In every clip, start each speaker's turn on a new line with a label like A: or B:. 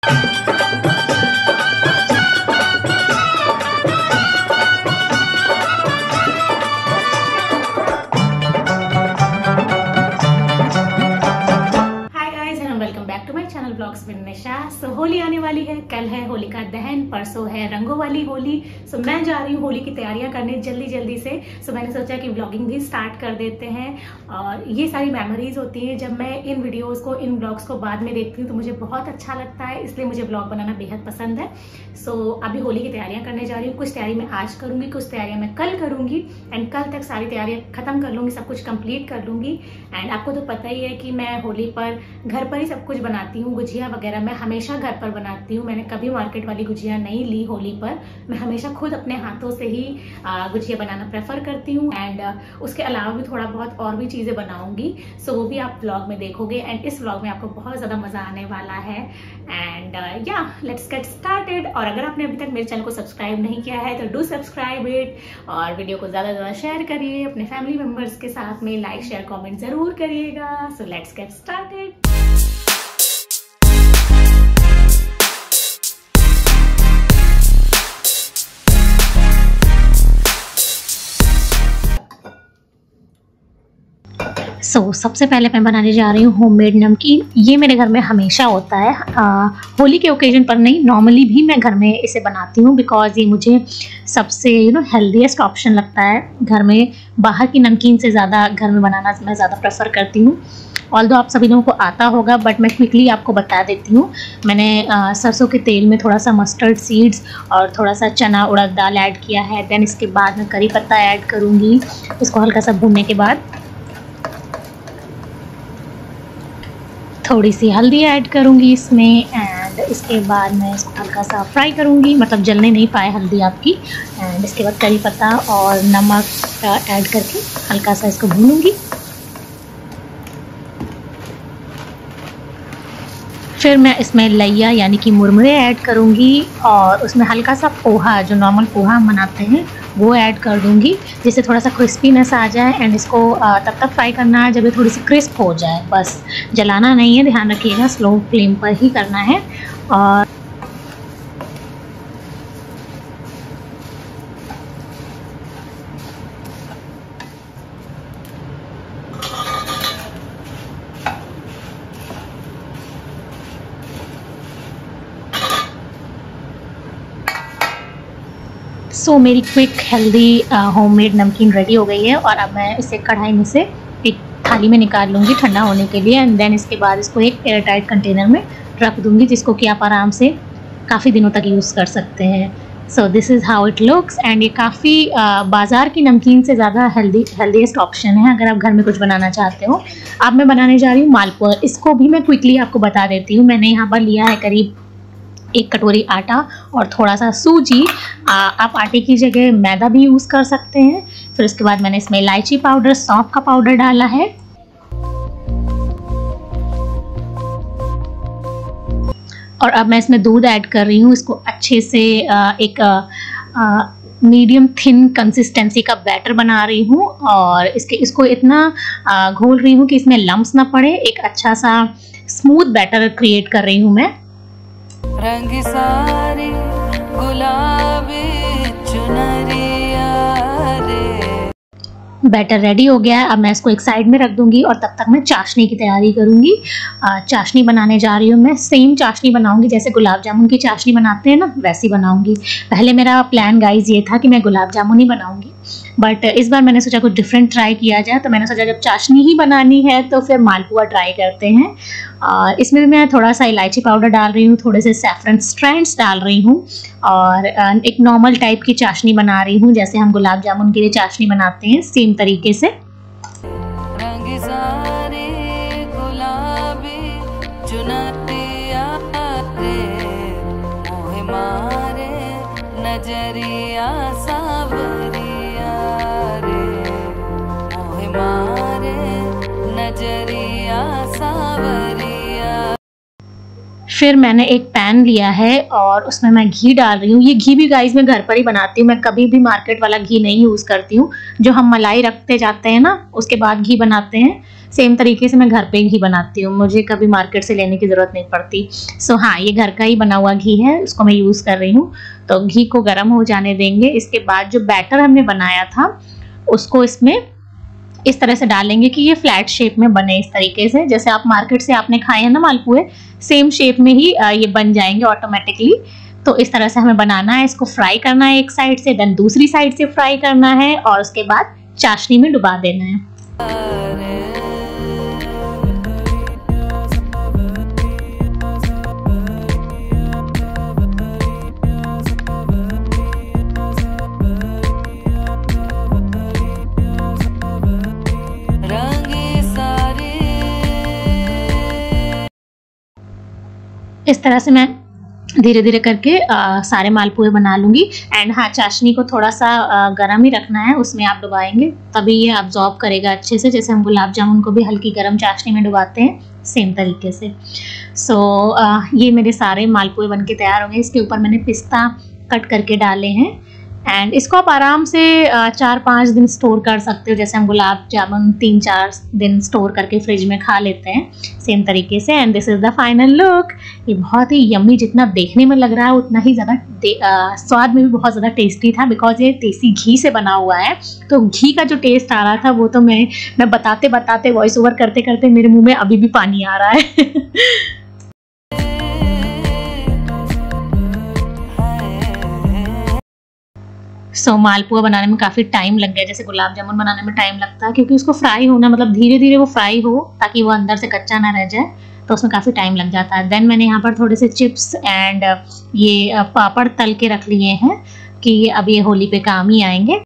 A: Blogs with Nisha. So Holi आने वाली है, कल है होली का दहन, परसों है रंगों वाली होली। सो मैं जा रही हूँ होली की तैयारियां करने जल्दी से। सो मैंने सोचा कि व्लॉगिंग भी स्टार्ट कर देते हैं। और ये सारी मेमोरीज होती है जब मैं इन वीडियोस को, इन ब्लॉग्स को बाद में देखती हूँ तो मुझे बहुत अच्छा लगता है, इसलिए मुझे ब्लॉग बनाना बेहद पसंद है। सो अभी होली की तैयारियां करने जा रही हूँ। कुछ तैयारी मैं आज करूंगी, कुछ तैयारियां मैं कल करूंगी एंड कल तक सारी तैयारियां खत्म कर लूंगी, सब कुछ कंप्लीट कर लूंगी। एंड आपको तो पता ही है कि मैं होली पर घर पर ही सब कुछ बनाती हूँ। गुजिया वगैरह मैं हमेशा घर पर बनाती हूँ, मैंने कभी मार्केट वाली गुजिया नहीं ली होली पर। मैं हमेशा खुद अपने हाथों से ही गुजिया बनाना प्रेफर करती हूँ। एंड उसके अलावा भी थोड़ा बहुत और भी चीजें बनाऊंगी, सो वो भी आप व्लॉग में देखोगे। एंड इस व्लॉग में आपको बहुत ज्यादा मजा आने वाला है। एंड या लेट्स गेट स्टार्टेड। और अगर आपने अभी तक मेरे चैनल को सब्सक्राइब नहीं किया है तो डू सब्सक्राइब इट, और वीडियो को ज्यादा ज्यादा शेयर करिए अपने फैमिली मेंबर्स के साथ में, लाइक शेयर कमेंट जरूर करिएगा। So let's get started. सबसे पहले मैं बनाने जा रही हूँ होममेड नमकीन। ये मेरे घर में हमेशा होता है, होली के ओकेजन पर नहीं, नॉर्मली भी मैं घर में इसे बनाती हूँ बिकॉज ये मुझे सबसे हेल्दीएस्ट ऑप्शन लगता है। घर में बाहर की नमकीन से ज़्यादा घर में बनाना मैं ज़्यादा प्रेफर करती हूँ। ऑल्दो आप सभी लोगों को आता होगा, बट मैं क्विकली आपको बता देती हूँ। मैंने सरसों के तेल में थोड़ा सा मस्टर्ड सीड्स और थोड़ा सा चना उड़द दाल ऐड किया है। देन इसके बाद मैं करी पत्ता ऐड करूँगी। इसको हल्का सा भूनने के बाद थोड़ी सी हल्दी ऐड करूँगी इसमें। एंड इसके बाद मैं इसको हल्का सा फ्राई करूँगी, मतलब जलने नहीं पाए हल्दी आपकी। एंड इसके बाद करी पत्ता और नमक ऐड करके हल्का सा इसको भूनूंगी। फिर मैं इसमें लैया यानी कि मुरमुरे ऐड करूँगी और उसमें हल्का सा पोहा, जो नॉर्मल पोहा हम बनाते हैं, वो ऐड कर दूँगी, जिससे थोड़ा सा क्रिस्पीनेस आ जाए। एंड इसको तब तक फ्राई करना है जब ये थोड़ी सी क्रिस्प हो जाए, बस जलाना नहीं है, ध्यान रखिएगा, स्लो फ्लेम पर ही करना है। और मेरी क्विक हेल्दी होममेड नमकीन रेडी हो गई है। और अब मैं इसे कढ़ाई में से एक थाली में निकाल लूँगी ठंडा होने के लिए। एंड देन इसके बाद इसको एक एयर टाइट कंटेनर में रख दूँगी, जिसको कि आप आराम से काफ़ी दिनों तक यूज़ कर सकते हैं। So this is how it looks. And ये काफ़ी बाज़ार की नमकीन से ज़्यादा हेल्दीएस्ट ऑप्शन है अगर आप घर में कुछ बनाना चाहते हो। अब मैं बनाने जा रही हूँ मालपुआ। इसको भी मैं क्विकली आपको बता देती हूँ। मैंने यहाँ पर लिया है करीब 1 कटोरी आटा और थोड़ा सा सूजी। आप आटे की जगह मैदा भी यूज़ कर सकते हैं। फिर उसके बाद मैंने इसमें इलायची पाउडर, सौंफ का पाउडर डाला है। और अब मैं इसमें दूध ऐड कर रही हूँ। इसको अच्छे से एक मीडियम थिन कंसिस्टेंसी का बैटर बना रही हूँ। और इसको इतना घोल रही हूँ कि इसमें लम्प्स ना पड़े। एक अच्छा सा स्मूथ बैटर क्रिएट कर रही हूँ मैं।
B: रंग सारी गुलाबी चुनरिया रे।
A: बैटर रेडी हो गया है। अब मैं इसको एक साइड में रख दूंगी और तब तक मैं चाशनी की तैयारी करूंगी। चाशनी बनाने जा रही हूँ मैं। सेम चाशनी बनाऊंगी जैसे गुलाब जामुन की चाशनी बनाते हैं ना, वैसी बनाऊंगी। पहले मेरा प्लान गाइज ये था कि मैं गुलाब जामुन ही बनाऊंगी, बट इस बार मैंने सोचा कुछ डिफरेंट ट्राई किया जाए। तो मैंने सोचा जब चाशनी ही बनानी है तो फिर मालपुआ ट्राई करते हैं। इसमें भी मैं थोड़ा सा इलायची पाउडर डाल रही हूँ, थोड़े से सैफरन स्ट्रैंड्स डाल रही हूँ और एक नॉर्मल टाइप की चाशनी बना रही हूँ जैसे हम गुलाब जामुन के लिए चाशनी बनाते हैं, सेम तरीके से।
B: रंग सारे गुलाबी चुनरिया रे, मोहे मारे नजरिया सावरिया रे, मोहे मारे नजरिया सावरिया।
A: फिर मैंने एक पैन लिया है और उसमें मैं घी डाल रही हूँ। ये घी भी गाइस मैं घर पर ही बनाती हूँ, मैं कभी भी मार्केट वाला घी नहीं यूज़ करती हूँ। जो हम मलाई रखते जाते हैं ना, उसके बाद घी बनाते हैं, सेम तरीके से मैं घर पे घी बनाती हूँ, मुझे कभी मार्केट से लेने की ज़रूरत नहीं पड़ती। सो हाँ, ये घर का ही बना हुआ घी है, उसको मैं यूज़ कर रही हूँ। तो घी को गर्म हो जाने देंगे। इसके बाद जो बैटर हमने बनाया था उसको इसमें इस तरह से डालेंगे कि ये फ्लैट शेप में बने, इस तरीके से जैसे आप मार्केट से आपने खाए हैं ना मालपुए, सेम शेप में ही ये बन जाएंगे ऑटोमेटिकली। तो इस तरह से हमें बनाना है, इसको फ्राई करना है एक साइड से, देन दूसरी साइड से फ्राई करना है और उसके बाद चाशनी में डुबा देना है। इस तरह से मैं धीरे धीरे करके सारे मालपुए बना लूँगी। एंड हाँ, चाशनी को थोड़ा सा गरम ही रखना है, उसमें आप डुबाएंगे तभी ये अब्जॉर्ब करेगा अच्छे से, जैसे हम गुलाब जामुन को भी हल्की गरम चाशनी में डुबाते हैं, सेम तरीके से। सो ये मेरे सारे मालपुए बनके तैयार हो गए। इसके ऊपर मैंने पिस्ता कट करके डाले हैं एंड इसको आप आराम से 4-5 दिन स्टोर कर सकते हो, जैसे हम गुलाब जामुन 3-4 दिन स्टोर करके फ्रिज में खा लेते हैं, सेम तरीके से। And this is the final look. ये बहुत ही यम्मी, जितना देखने में लग रहा है उतना ही ज़्यादा स्वाद में भी बहुत ज़्यादा टेस्टी था, बिकॉज ये देसी घी से बना हुआ है। तो घी का जो टेस्ट आ रहा था वो तो मैं बताते बताते वॉइस ओवर करते करते मेरे मुँह में अभी भी पानी आ रहा है। सो मालपुआ बनाने में काफ़ी टाइम लग गया, जैसे गुलाब जामुन बनाने में टाइम लगता है, क्योंकि उसको फ्राई होना, मतलब धीरे धीरे वो फ्राई हो ताकि वो अंदर से कच्चा ना रह जाए, तो उसमें काफ़ी टाइम लग जाता है। देन मैंने यहाँ पर थोड़े से चिप्स एंड ये पापड़ तल के रख लिए हैं कि अब ये होली पे काम ही आएंगे।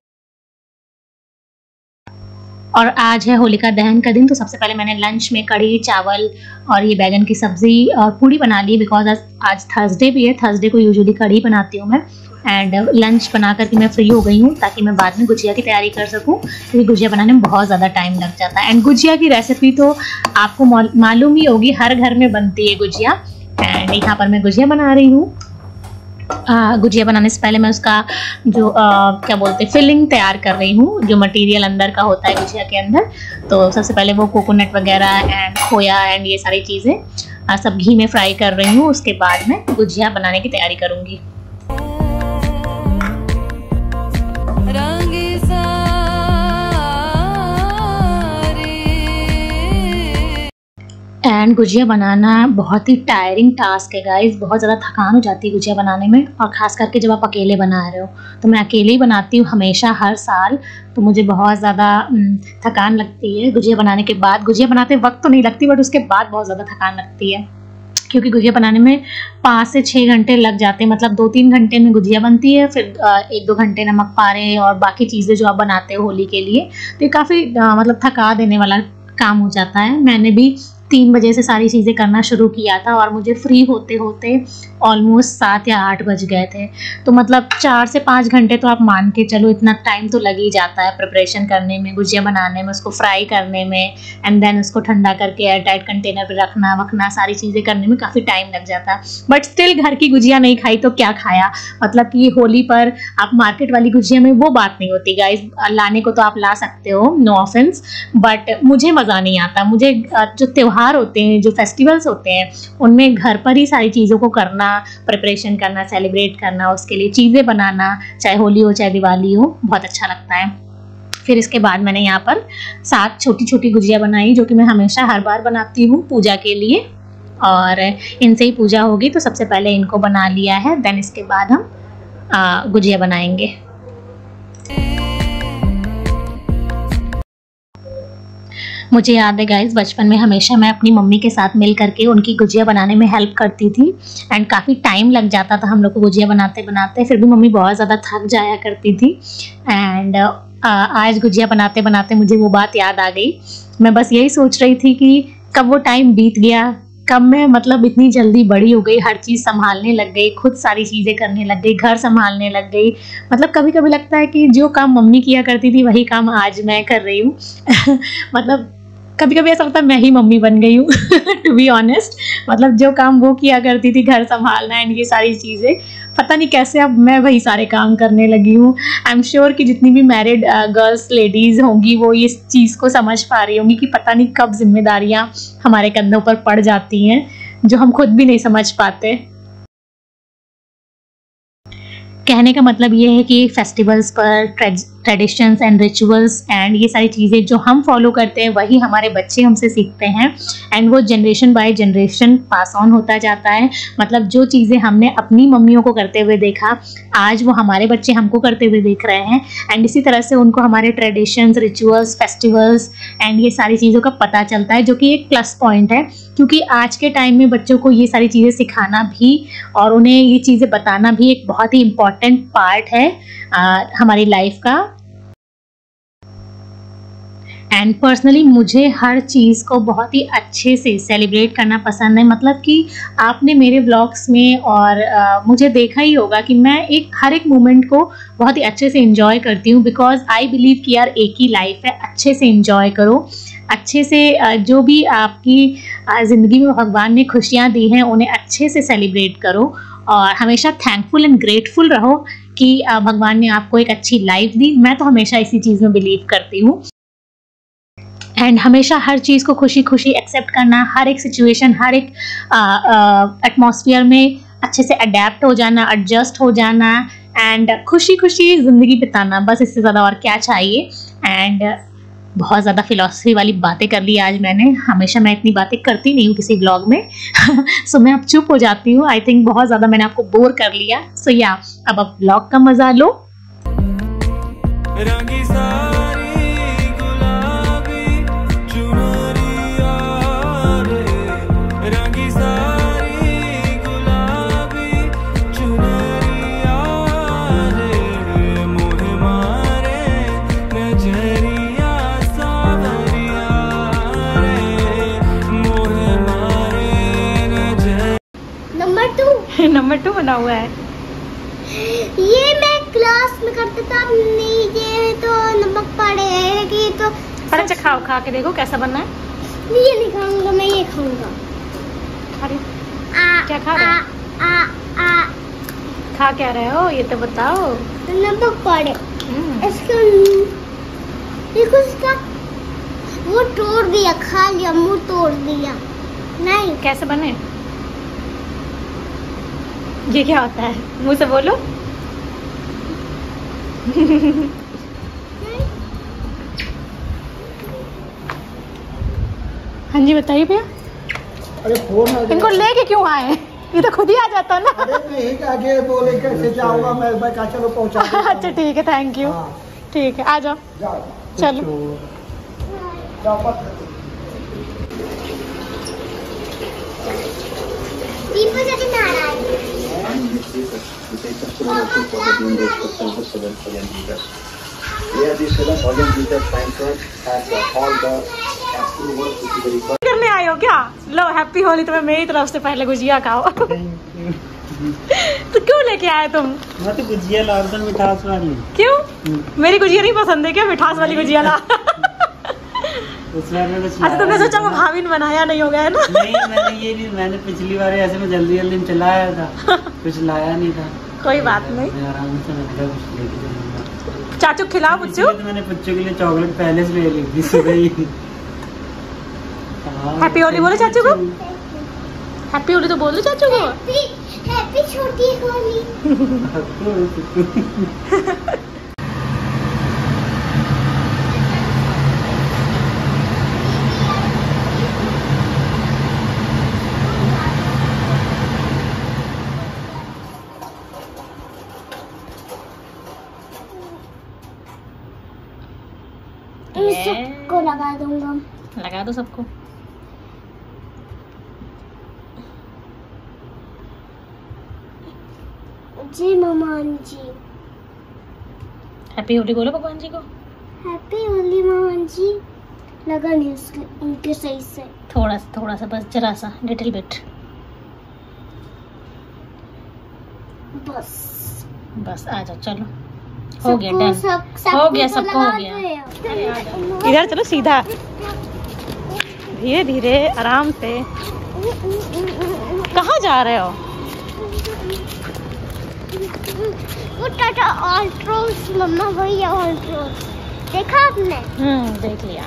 A: और आज है होलिका दहन का दिन, तो सबसे पहले मैंने लंच में कढ़ी चावल और ये बैगन की सब्ज़ी और पूड़ी बना ली, बिकॉज आज थर्सडे भी है, थर्सडे को यूजुअली कढ़ी बनाती हूँ मैं। एंड लंच बना करके मैं फ्री हो गई हूँ ताकि मैं बाद में गुजिया की तैयारी कर सकूँ, क्योंकि गुजिया बनाने में बहुत ज़्यादा टाइम लग जाता है। एंड गुजिया की रेसिपी तो आपको मालूम ही होगी, हर घर में बनती है गुजिया। एंड यहाँ पर मैं गुजिया बना रही हूँ। गुजिया बनाने से पहले मैं उसका जो क्या बोलते हैं फिलिंग तैयार कर रही हूँ, जो मटेरियल अंदर का होता है गुजिया के अंदर। तो सबसे पहले वो कोकोनट वगैरह एंड खोया एंड ये सारी चीज़ें सब घी में फ्राई कर रही हूँ। उसके बाद मैं गुजिया बनाने की तैयारी करूँगी। एंड गुजिया बनाना बहुत ही टायरिंग टास्क है गाइस, बहुत ज़्यादा थकान हो जाती है गुजिया बनाने में, और ख़ास करके जब आप अकेले बना रहे हो। तो मैं अकेले ही बनाती हूँ हमेशा, हर साल, तो मुझे बहुत ज़्यादा थकान लगती है गुजिया बनाने के बाद। गुजिया बनाते वक्त तो नहीं लगती, बट उसके बाद बहुत ज़्यादा थकान लगती है, क्योंकि गुजिया बनाने में 5 से 6 घंटे लग जाते हैं। मतलब 2-3 घंटे में गुजिया बनती है, फिर 1-2 घंटे नमक पारे और बाकी चीज़ें जो आप बनाते हो होली के लिए, तो ये काफ़ी मतलब थका देने वाला काम हो जाता है। मैंने भी 3 बजे से सारी चीज़ें करना शुरू किया था और मुझे फ्री होते होते ऑलमोस्ट 7 या 8 बज गए थे। तो मतलब 4 से 5 घंटे तो आप मान के चलो, इतना टाइम तो लग ही जाता है प्रिपरेशन करने में, गुजिया बनाने में, उसको फ्राई करने में, एंड देन उसको ठंडा करके एयर टाइट कंटेनर पे रखना वखना, सारी चीज़ें करने में काफ़ी टाइम लग जाता है। बट स्टिल घर की गुजिया नहीं खाई तो क्या खाया, मतलब कि होली पर आप मार्केट वाली गुजिया में वो बात नहीं होती गाइस। लाने को तो आप ला सकते हो, नो ऑफेंस, बट मुझे मज़ा नहीं आता। मुझे जो त्योहार होते हैं, जो फेस्टिवल्स होते हैं, उनमें घर पर ही सारी चीज़ों को करना, प्रिपरेशन करना, सेलिब्रेट करना, उसके लिए चीज़ें बनाना, चाहे होली हो चाहे दिवाली हो, बहुत अच्छा लगता है। फिर इसके बाद मैंने यहाँ पर 7 छोटी छोटी गुजिया बनाई, जो कि मैं हमेशा हर बार बनाती हूँ पूजा के लिए, और इनसे ही पूजा होगी, तो सबसे पहले इनको बना लिया है, देन इसके बाद हम गुजिया बनाएंगे। मुझे याद है गाइस, बचपन में हमेशा मैं अपनी मम्मी के साथ मिल करके उनकी गुजिया बनाने में हेल्प करती थी, एंड काफ़ी टाइम लग जाता था हम लोग को गुजिया बनाते बनाते, फिर भी मम्मी बहुत ज़्यादा थक जाया करती थी। एंड आज गुजिया बनाते बनाते मुझे वो बात याद आ गई। मैं बस यही सोच रही थी कि कब वो टाइम बीत गया, कब मैं मतलब इतनी जल्दी बड़ी हो गई, हर चीज़ संभालने लग गई, खुद सारी चीज़ें करने लग गई, घर संभालने लग गई। मतलब कभी कभी लगता है कि जो काम मम्मी किया करती थी वही काम आज मैं कर रही हूँ। मतलब कभी कभी ऐसा लगता है मैं ही मम्मी बन गई हूँ टू बी ऑनेस्ट। मतलब जो काम वो किया करती थी, घर संभालना एंड ये सारी चीज़ें, पता नहीं कैसे अब मैं वही सारे काम करने लगी हूँ। आई एम श्योर कि जितनी भी मैरिड गर्ल्स लेडीज़ होंगी वो इस चीज़ को समझ पा रही होंगी कि पता नहीं कब जिम्मेदारियाँ हमारे कंधों पर पड़ जाती हैं जो हम खुद भी नहीं समझ पाते। कहने का मतलब ये है कि फेस्टिवल्स पर ट्रेडिशंस एंड रिचुअल्स एंड ये सारी चीज़ें जो हम फॉलो करते हैं वही हमारे बच्चे हमसे सीखते हैं एंड वो generation by generation pass on होता जाता है। मतलब जो चीज़ें हमने अपनी मम्मियों को करते हुए देखा, आज वो हमारे बच्चे हमको करते हुए देख रहे हैं एंड इसी तरह से उनको हमारे ट्रेडिशंस, रिचुअल्स, फेस्टिवल्स एंड ये सारी चीज़ों का पता चलता है, जो कि एक प्लस पॉइंट है। क्योंकि आज के टाइम में बच्चों को ये सारी चीज़ें सिखाना भी और उन्हें ये चीज़ें बताना भी एक बहुत ही इम्पॉर्टेंट पार्ट है हमारी लाइफ का। एंड पर्सनली मुझे हर चीज़ को बहुत ही अच्छे से सेलिब्रेट करना पसंद है। मतलब कि आपने मेरे व्लॉग्स में और मुझे देखा ही होगा कि मैं हर एक मोमेंट को बहुत ही अच्छे से एंजॉय करती हूँ, बिकॉज आई बिलीव कि यार एक ही लाइफ है, अच्छे से एंजॉय करो, अच्छे से जो भी आपकी ज़िंदगी में भगवान ने खुशियाँ दी हैं उन्हें अच्छे से सेलिब्रेट करो और हमेशा थैंकफुल एंड ग्रेटफुल रहो कि भगवान ने आपको एक अच्छी लाइफ दी। मैं तो हमेशा इसी चीज़ में बिलीव करती हूँ एंड हमेशा हर चीज़ को खुशी खुशी एक्सेप्ट करना, हर एक सिचुएशन, हर एक एटमॉस्फेयर में अच्छे से अडेप्ट हो जाना, एडजस्ट हो जाना एंड खुशी खुशी ज़िंदगी बिताना, बस इससे ज़्यादा और क्या चाहिए। एंड बहुत ज़्यादा फिलॉसफी वाली बातें कर ली आज मैंने। हमेशा मैं इतनी बातें करती नहीं हूँ किसी व्लॉग में सो मैं अब चुप हो जाती हूँ। आई थिंक बहुत ज़्यादा मैंने आपको बोर कर लिया। सो या अब आप व्लॉग का मज़ा लो। नंबर 2 बना हुआ है।
C: ये मैं क्लास में करता था, ये तो नमक पड़ेगी तो।
A: अच्छा खाओ, खा के देखो कैसा बनना है।
C: ये नहीं खाऊंगा, मैं ये खाऊंगा।
A: अरे क्या खा रहे हो? खा क्या रहे हो ये तो बताओ।
C: नमक पड़े इसका, देखो इसका वो तोड़ दिया, खा लिया, मुंह तोड़ दिया। नहीं
A: कैसे बने? ये क्या होता है? मुंह से बोलो। हाँ जी बताइए भैया।
D: अरे फोन
A: इनको लेके क्यों आए? ये तो खुद ही आ जाता ना।
D: अरे नहीं, आगे बोले कैसे जाऊंगा मैं कहा चलो पहुंचा।
A: अच्छा ठीक है, थैंक यू। ठीक है आ जाओ, चलो। करने आए हो क्या? लो हैप्पी होली तुम्हें मेरी तरफ से। पहले गुजिया खाओ। तो क्यों लेके आए तुम?
D: मैं तो गुजिया ला रहा था, मिठास वाली।
A: क्यों? मेरी गुजिया नहीं पसंद है क्या? मिठास वाली गुजिया ला। अच्छा तुमने सोचा वो भाभी ने बनाया नहीं होगा है ना?
D: नहीं, मैंने पिछली बार ऐसे में जल्दी जल्दी में चलाया था, कुछ लाया नहीं था।
A: कोई बात नहीं,
D: आराम से मतलब
A: चाचू खिलाओ पुच्चू।
D: तो मैंने पुच्चू के लिए चॉकलेट पहले से ले ली थी सुबह ही।
A: हैप्पी होली बोलो चाचू को। हैप्पी होली तो बोल दो चाचू को।
C: हैप्पी छोटी होली। सबको लगा दूंगा।
A: लगा दो सबको।
C: जी भगवान जी।
A: हैप्पी होली बोलो भगवान जी को।
C: हैप्पी होली भगवान जी। लगा नहीं उनके सही से।
A: थोड़ा सा बस, जरा सा, लिटिल बिट। बस आ जाओ, चलो हो गया, डन हो गया, सबको हो गया। इधर चलो सीधा। धीरे धीरे आराम से। कहाँ जा रहे हो?
C: वो टाटा ऑल्ट्रोस मम्मा, वही है ऑल्ट्रोस। देखा आपने?
A: देख लिया।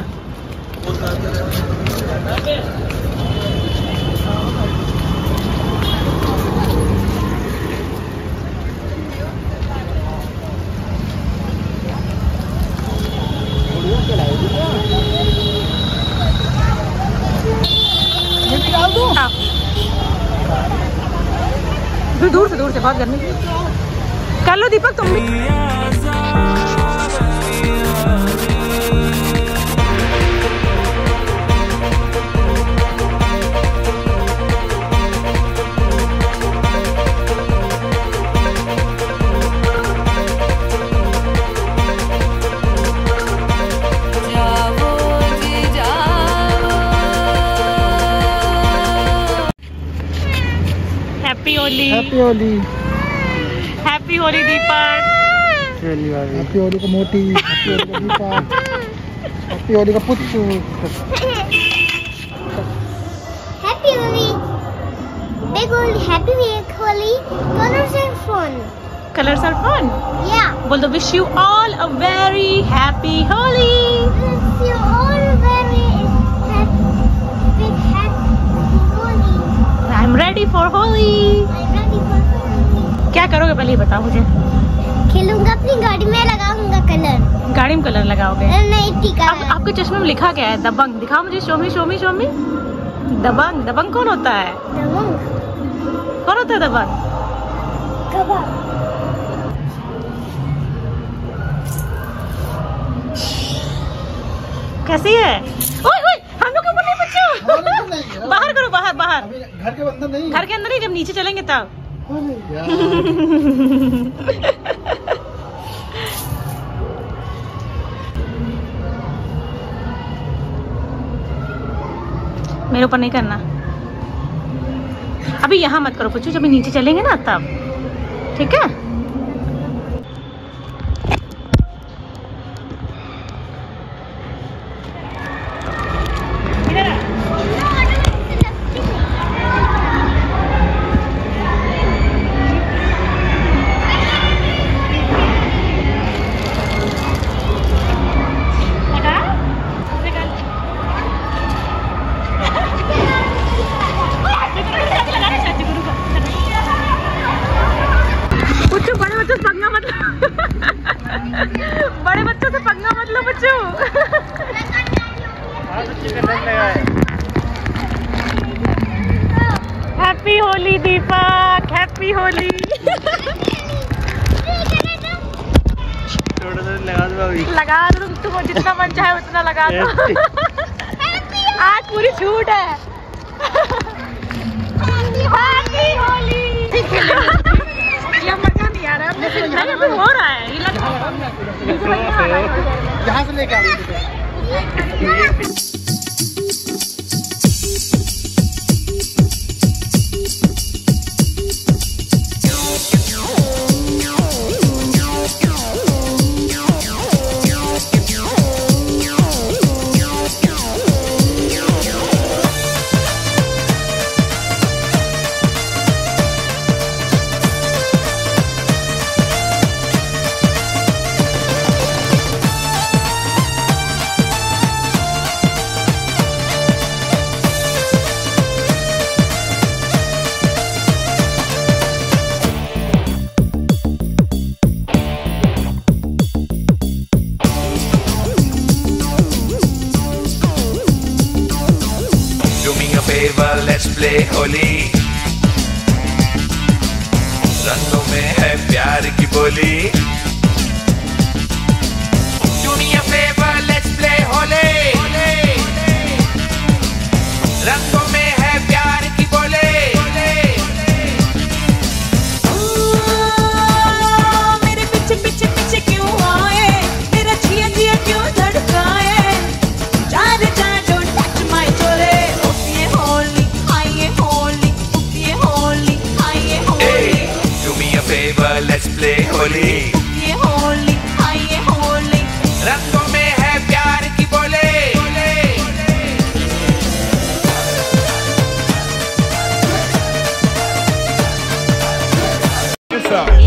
A: दूर से बहुत गर्मी। कर लो दीपक तुम भी। Happy Holi.
E: Happy Holi.
A: Happy Holi Deepak.
E: Happy Holi का मोटी। हैप्पी होली का दीपक। हैप्पी होली का Pucchu.
C: Happy Holi. Big Holi. Happy Holi. Colours and fun.
A: Colours are fun.
C: Yeah.
A: बोल दो wish you all a very happy Holi.
C: Wish you all very happy Holi.
A: I am ready for Holi.
C: I'm ready for Holi.
A: क्या करोगे पहले ये बताओ मुझे।
C: खेलूंगा, अपनी गाड़ी में लगाऊंगा कलर।
A: गाड़ी में कलर लगाओगे?
C: नहीं, टीका।
A: आपके चश्मे में लिखा क्या है? दबंग। दिखाओ मुझे। शोमी शोमी शोमी। दबंग। दबंग कौन होता है? कौन होता है दबंग? कैसी है? ओए ओए, हम लोग के ऊपर नहीं बच्चों। बाहर करो, बाहर बाहर।
E: घर के अंदर नहीं।
A: घर के अंदर ही, जब नीचे चलेंगे तब। मेरे ऊपर नहीं करना अभी। यहाँ मत करो कुछ, जब नीचे चलेंगे ना तब, ठीक है? बड़े बच्चों से पंगा मत लो बच्चों। हैप्पी होली दीपक। हैप्पी होली। लगा दो तुम, जितना मन चाहे उतना लगा दो। आज पूरी छूट है। हैप्पी होली। मजा नहीं आ रहा है, हो रहा है ये लग
E: यहाँ से लेके
F: Let's play होली। रंगों में है प्यार की बोली। Do me a favor, let's play Holi. रंगों में है प्यार की बोली।
B: मेरे पीछे पीछे पीछे क्यों आए, मेरा जिया जिया क्यों धड़काए। चार चार don't touch my चोले। ओके होली, आइए होली, ओके होली, आइए Holi.
F: Do me a favor, let's play Holi.
B: Okay Holi, आइए होली।
F: रंगों में है प्यार की बोले। Hands up.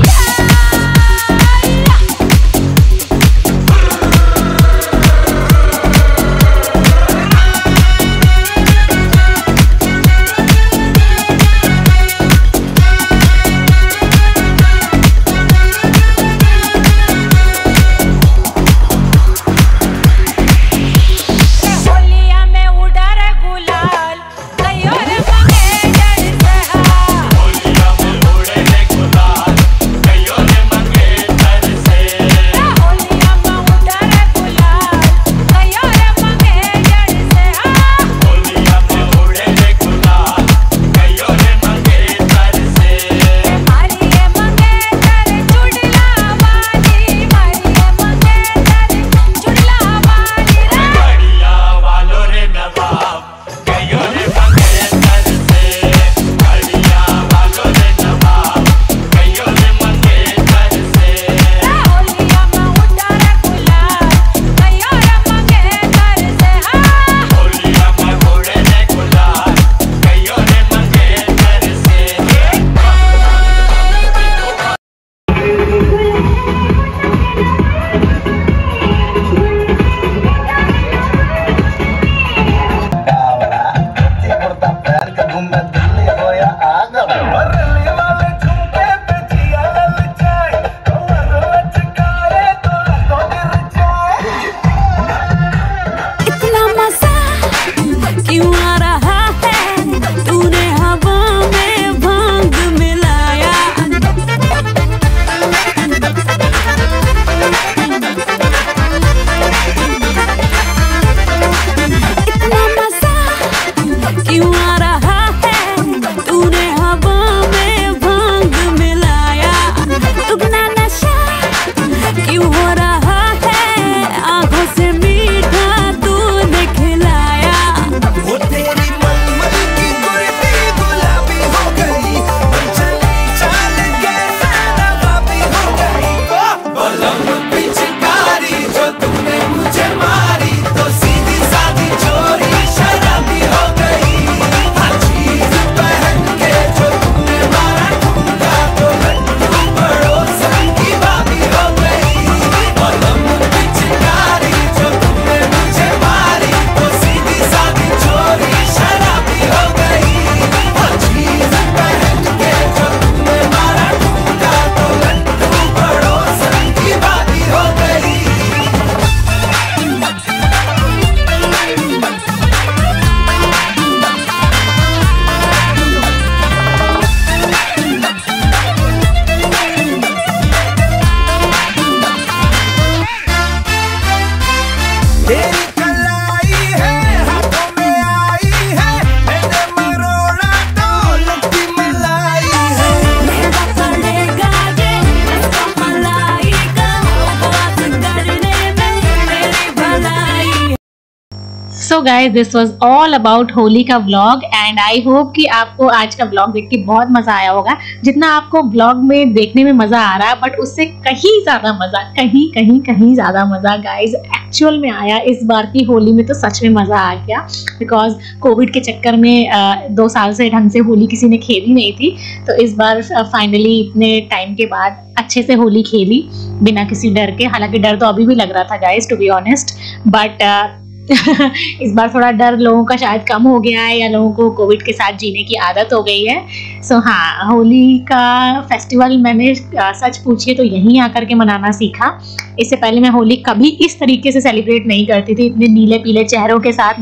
A: So guys this was all about Holi का व्लॉग एंड आई होप कि आपको आज का व्लॉग देख के बहुत मजा आया होगा। जितना आपको व्लॉग में देखने में मजा आ रहा है बट उससे कहीं ज्यादा मजा कहीं ज्यादा मजा गाइज एक्चुअल में आया। इस बार की होली में तो सच में मजा आ गया बिकॉज कोविड के चक्कर में 2 साल से ढंग से होली किसी ने खेली नहीं थी, तो इस बार फाइनली इतने टाइम के बाद अच्छे से होली खेली बिना किसी डर के। हालांकि डर तो अभी भी लग रहा था guys to be honest, but इस बार थोड़ा डर लोगों का शायद कम हो गया है या लोगों को कोविड के साथ जीने की आदत हो गई है। सो हाँ, होली का फेस्टिवल मैंने सच पूछिए तो यहीं आकर के मनाना सीखा। इससे पहले मैं होली कभी इस तरीके से सेलिब्रेट नहीं करती थी, इतने नीले पीले चेहरों के साथ।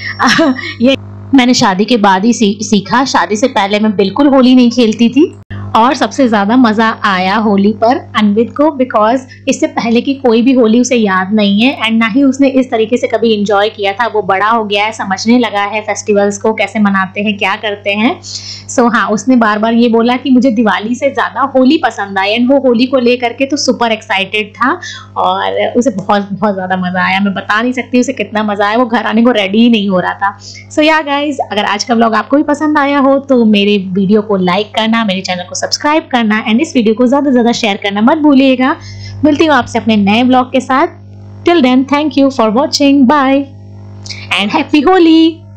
A: मैंने शादी के बाद ही सीखा। शादी से पहले मैं बिल्कुल होली नहीं खेलती थी। और सबसे ज्यादा मजा आया होली पर अन्वित को बिकॉज इससे पहले की कोई भी होली उसे याद नहीं है एंड ना ही उसने इस तरीके से कभी एंजॉय किया था। वो बड़ा हो गया है, समझने लगा है फेस्टिवल्स को कैसे मनाते हैं, क्या करते हैं। सो हाँ, उसने बार बार ये बोला कि मुझे दिवाली से ज्यादा होली पसंद आई एंड वो होली को लेकर के तो सुपर एक्साइटेड था और उसे बहुत बहुत ज्यादा मजा आया। मैं बता नहीं सकती उसे कितना मजा आया, वो घर आने को रेडी ही नहीं हो रहा था। सो या गाइज, अगर आज का व्लॉग आपको भी पसंद आया हो तो मेरे वीडियो को लाइक करना, मेरे चैनल को सब्सक्राइब करना एंड इस वीडियो को ज्यादा से ज्यादा शेयर करना मत भूलिएगा। मिलती हूँ आपसे अपने नए व्लॉग के साथ। Till then, thank you for watching, bye and happy Holi.